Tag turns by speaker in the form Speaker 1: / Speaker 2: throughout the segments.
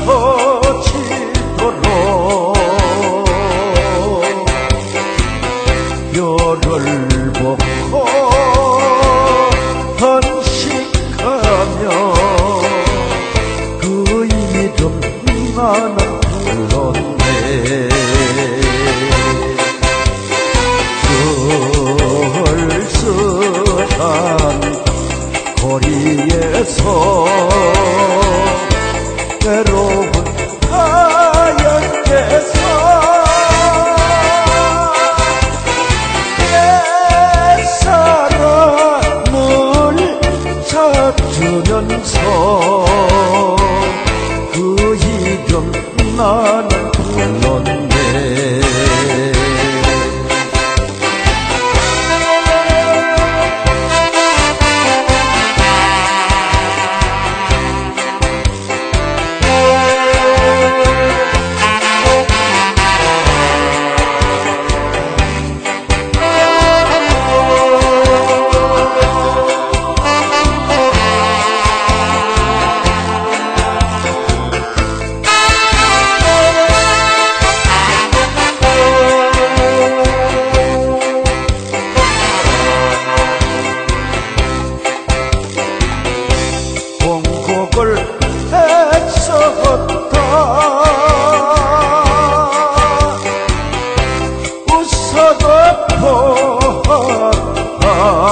Speaker 1: 터지도록 별을 보고 헌식하며 그 이름 나는 불렀네. 쓸쓸한 거리에서 외로운 하얀께서 옛사람을 찾으면서 그 이름 나는 불렀네. 애썼다 웃어도 보았다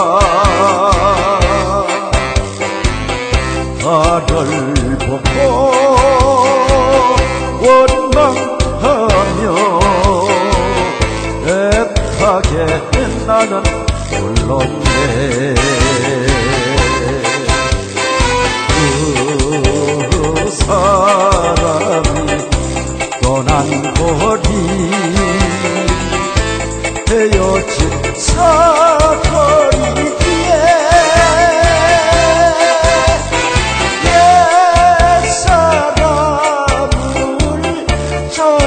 Speaker 1: 나를 보고 원망하며 애타게 나는 불렀네. 사람이 떠난 거리 헤어진 사거리에 옛사람을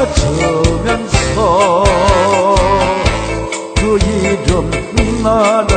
Speaker 1: 찾으면서 그 이름 나는